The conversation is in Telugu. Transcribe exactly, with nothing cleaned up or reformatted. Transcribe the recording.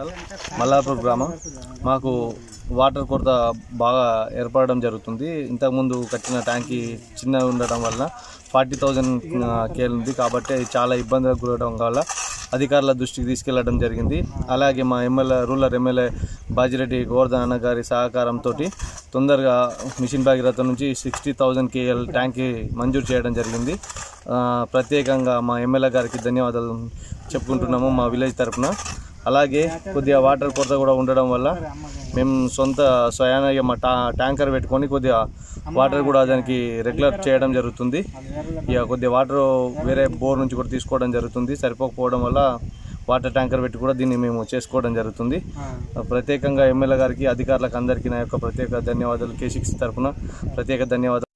మల్లాపూర్ గ్రామం మాకు వాటర్ కొరత బాగా ఏర్పడడం జరుగుతుంది. ఇంతకుముందు కట్టిన ట్యాంకీ చిన్నగా ఉండటం వల్ల ఫార్టీ థౌజండ్ కేల్ ఉంది కాబట్టి చాలా ఇబ్బందులకు గురవడం వల్ల అధికారుల దృష్టికి తీసుకెళ్లడం జరిగింది. అలాగే మా MLA rural MLA Bajireddy Govardhan అన్న గారి సహకారంతో తొందరగా మిషన్ భగీరథ నుంచి సిక్స్టీ థౌజండ్ కేఎల్ ట్యాంకీ మంజూరు చేయడం జరిగింది. ప్రత్యేకంగా మా ఎమ్మెల్యే గారికి ధన్యవాదాలు చెప్పుకుంటున్నాము మా విలేజ్ తరఫున. అలాగే కొద్దిగా వాటర్ కొరత కూడా ఉండడం వల్ల మేము సొంత స్వయాన మా టా ట్యాంకర్ పెట్టుకొని కొద్దిగా వాటర్ కూడా దానికి రెగ్యులర్ చేయడం జరుగుతుంది. ఇక కొద్దిగా వాటర్ వేరే బోర్ నుంచి కూడా తీసుకోవడం జరుగుతుంది. సరిపోకపోవడం వల్ల వాటర్ ట్యాంకర్ పెట్టి కూడా దీన్ని మేము చేసుకోవడం జరుగుతుంది. ప్రత్యేకంగా ఎమ్మెల్యే గారికి అధికారులకు అందరికీ నా యొక్క ప్రత్యేక ధన్యవాదాలు. కే సిక్స్ తరఫున ప్రత్యేక ధన్యవాదాలు.